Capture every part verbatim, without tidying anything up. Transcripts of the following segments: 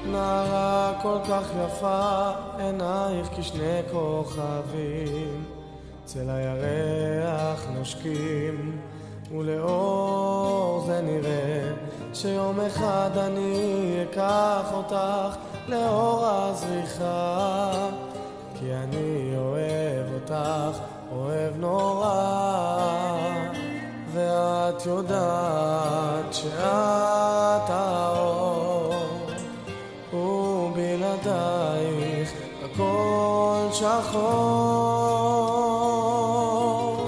נערה כל כך יפה, עינייך כשני כוכבים, צל הירח נושקים, ולאור זה נראה שיום אחד אני אקח אותך לאור הזריחה, כי אני אוהב אותך, אוהב נורא, ואת יודעת שאת האור, ובלעדייך הכל שחור.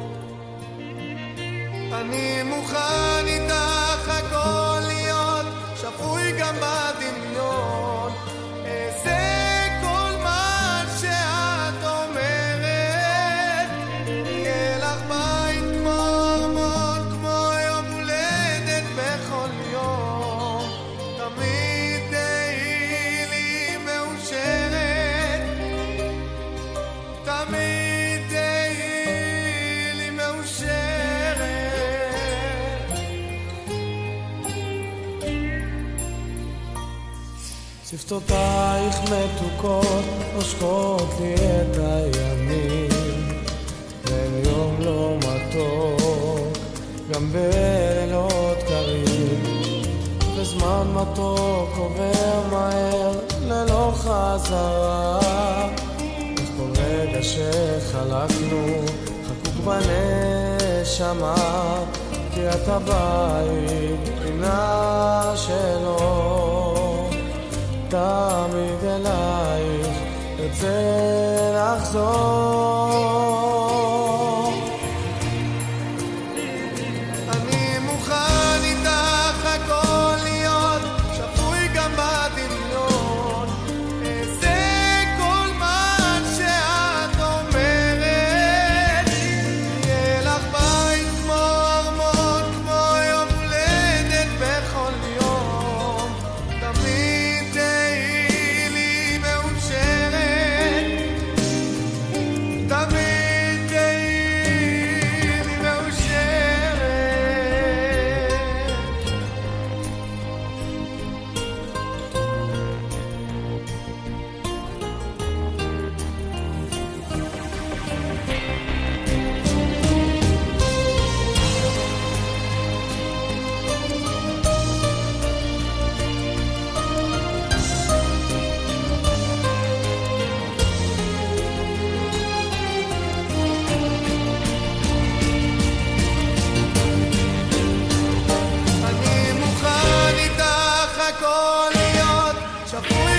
אני מוכן איתך הכל להיות שפוי גם בדמיון, איזה כל מה שאת אומרת, יהיה לך בית כמו ארמון, כמו יום הולדת בכל יום, תמיד תהיי לי מאושרת, תמיד תהיי לי מאושרת. שפתותייך מתוקות נושקות לי את הימים, ואין יום לא מתוק, גם בלילות קרים, וזמן מתוק עובר מהר ללא חזרה, איך כל רגע שחלקנו חקוק בנשמה, כי את הבית פינה שלו, תמיד אלייך ארצה לחזור. אני מוכן איתך הכל להיות שפוי גם בדמיון, איזה כל מה שאת אומרת, יהיה לך בית כמו ארמון, כמו יום הולדת בכל יום, תמיד תהיי לי מאושרת, תמיד תהיי לי מאושרת. אני מוכן איתך הכל להיות שפוי